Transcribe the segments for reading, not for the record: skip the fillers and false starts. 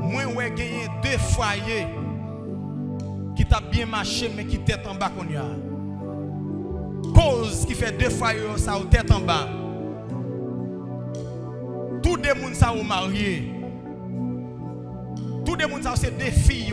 Moi, ouais, gagné 2 foyers qui t'a bien marché, mais qui tête en bas qu'on y a. Cause qui fait 2 foyers, ça ou tête en bas. Tous les gens ça ou mariés. Tous les gens ça c'est des filles.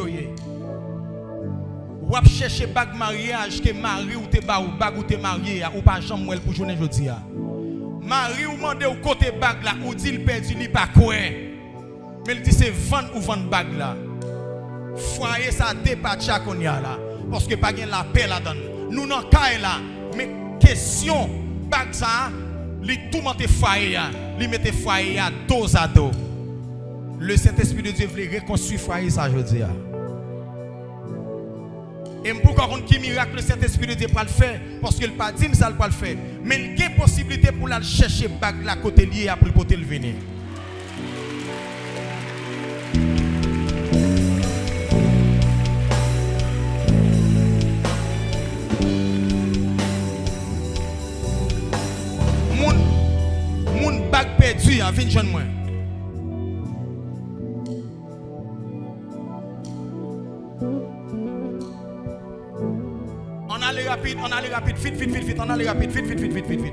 Ou ap chercher bag mariage que mari ou te ba ou bag ou te marié ou pas jamais pour journée jodi a. Mari ou mande ou côté bag là ou dit il perdu li pas quoi. Mais il dit c'est vendre ou vendre bag là. Foyer ça dépasse qu'on y a là parce que pas gen la paix là dedans. Nous nan kay là mais question bag ça li tout monter foyer li mette foyer à dos à dos. Le Saint-Esprit de Dieu veut reconstruire foyer ça jodi a. Et pourquoi on qui miracle le Saint-Esprit de Dieu pour le faire parce qu'il pas dit ça pas le faire mais il y a possibilité pour aller chercher bag là côté lié pour le côté le venir. Mon bag perdu à 20 jeunes moi. On allait rapide, vite, on allait rapide, vite.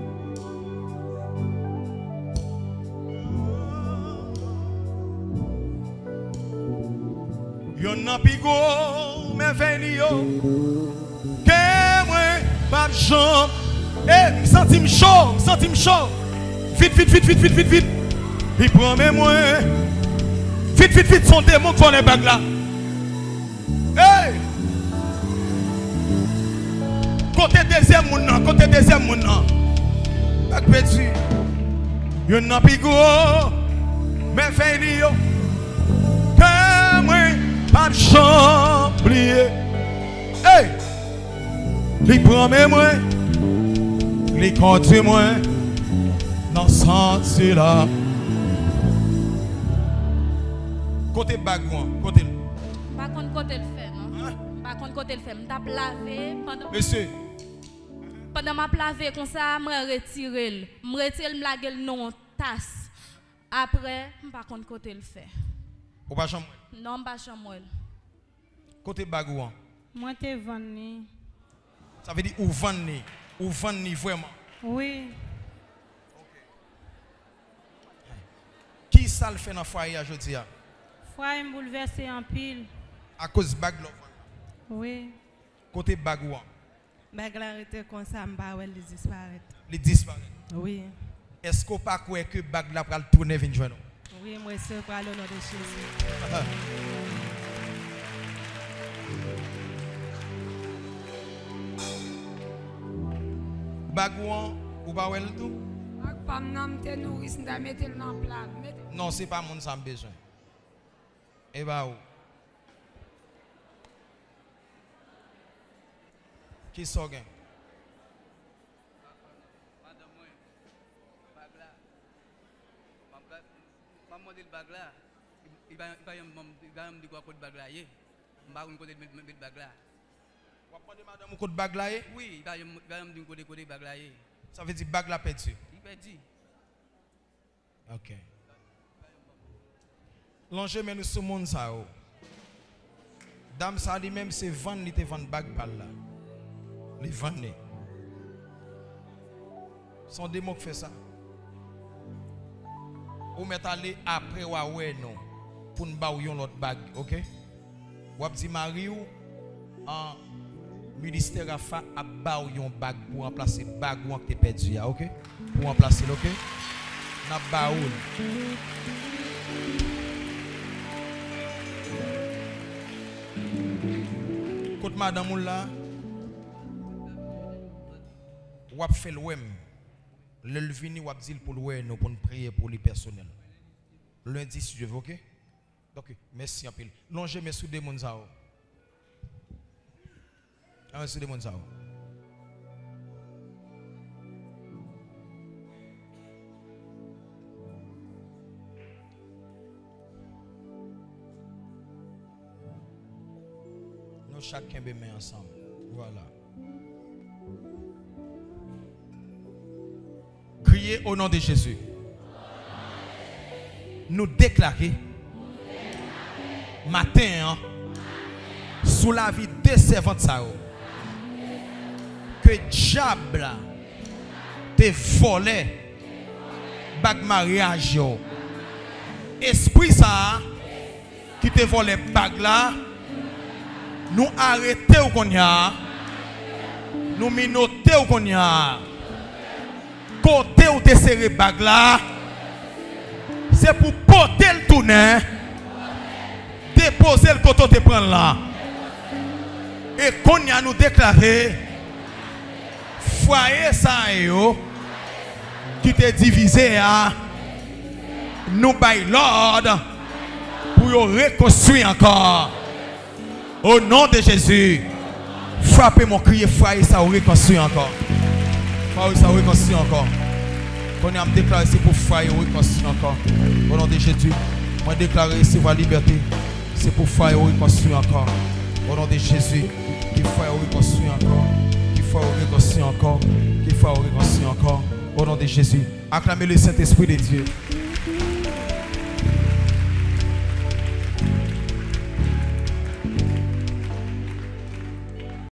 Yon nan pigo, mais veni yo. Que moi, pas champ. Eh, me senti chaud. Vite. Il prend mes moi. Vite, son démon qui les bagues là. Hey! Côté deuxième moun nan. Bag perdu. Yon nan pigo, mais veni yo. Que moi, pas champ plié. Hey! Il prend mes moi. Les conduit moi dans senti là. Côté bagouan, côté. Pas contre côté le fait non. Pas contre côté le fait. M't'a lavé pendant. Monsieur. Pendant m'a lavé comme ça, me retirer me laguer non tasse. Après, pas contre côté le fait. Ou pas chambre? Non, pas chambre. Côté bagouan. Moi t'es vendu. Ça veut dire ou vendre vraiment. Oui. Qui ça le fait dans le foyer aujourd'hui? Foyer me bouleversé en pile. À cause de bag là. Oui. Côté bagouan. Bag la arrêté comme ça, m'pa wel Les disparaît. Oui. Est-ce qu'on pas croire que bag là pral tourner vinn joindre? Oui, moi c'est pour l'honneur de Jésus. Bagouan ou pas wel tout? Pas m'nam te nourrice nda mettre dans plat. Non, c'est pas mon ça besoin. Et bah où? Qui sort gain? Madame moi, bag là. Maman dit bag là. Il va me dire quoi côté bag là yé. M'pa une côté mettre bag là. Vous prendre madame ou côté bag là yé? Oui, il va me dire côté bag là yé. Ça veut dire bag là perdu. Il perdu. OK. L'enjeu mais nous ce monde ça. Dame ça dit même c'est vendre li te vendre bag par là. Les vendre. Son démon qui fait ça. Ou met aller après ou ouais non pour nous ba ou yon l'autre bag, OK? Ou dit Marie ou en ministère a ba ou yon bag pour remplacer bag ou que tu perdu, OK? Pour remplacer, OK? N'a ba ou. Côté madame ou là ou a fait le wem. Le vini ou a dit pour le nous pour prier pour les personnels. Lundi si je veux, OK? Donc merci en pile. Non, je me sous des moun sao. Ah, sous des moun sao. Nous chacun be main ensemble. Voilà. Criez au nom de Jésus. Nous déclarer matin, hein, sous la vie des servantes, ça, que diable te volé bag mariage. Yo. Esprit ça qui te volé bag là, nous arrêter ou qu'on y a, nous minoter ou qu'on y a, côté ou te serré bag là, c'est pour porter le tourner, déposer le côté te prendre là. Et qu'on y a nous déclaré, foyer ça yo, qui te divisé à, nous bail l'ordre pour reconstruire encore. Au nom de Jésus, frappez mon crier, foyer ça reconstruire encore. Foyer ça reconstruire encore. Qu'on y a déclaré c'est pour foyer reconstruire encore. Au nom de Jésus, moi déclaré c'est pour la liberté, c'est pour foyer reconstruire encore. Au nom de Jésus, qu'il faut reconstruire encore, qu'il faut reconstruire encore, qu'il faut reconstruire encore. Au nom de Jésus, acclamez le Saint-Esprit de Dieu.